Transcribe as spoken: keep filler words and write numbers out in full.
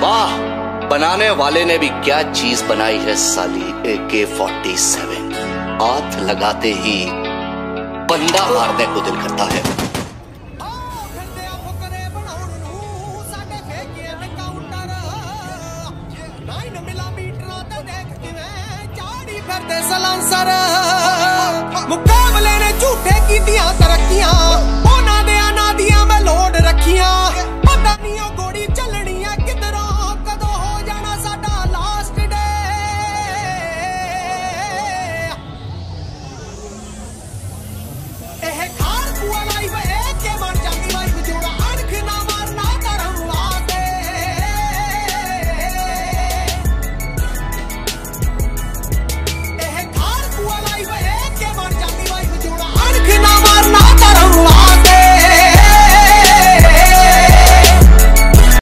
वाह, बनाने वाले ने भी क्या चीज बनाई है साली। ए के फोर्टी सेवन हाथ लगाते ही बंदा मारने को दिल करता है। सलांसर